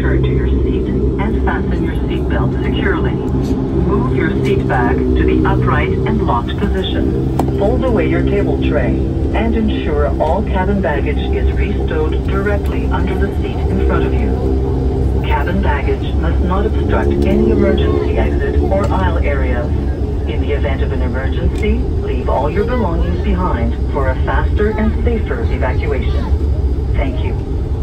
return to your seat and fasten your seatbelt securely. Move your seat back to the upright and locked position. Fold away your table tray and ensure all cabin baggage is restowed directly under the seat in front of you. Cabin baggage must not obstruct any emergency exit or aisle areas. In the event of an emergency, leave all your belongings behind for a faster and safer evacuation. Thank you.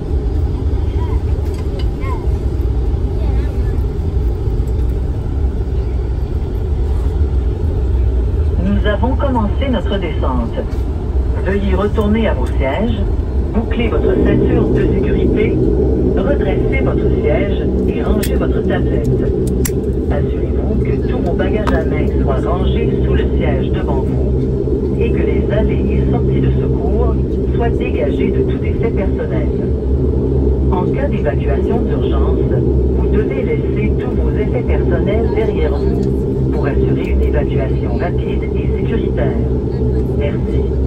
Nous avons commencé notre descente. Veuillez retourner à vos sièges, boucler votre ceinture de sécurité, redresser votre siège et ranger votre tablette. Assurez-vous que tous vos bagages à main soient rangés sous le siège devant vous et que les allées et sorties de secours soient dégagées de tout effet personnel. En cas d'évacuation d'urgence, vous devez laisser tous vos effets personnels derrière vous pour assurer une évacuation rapide et sécuritaire. Merci.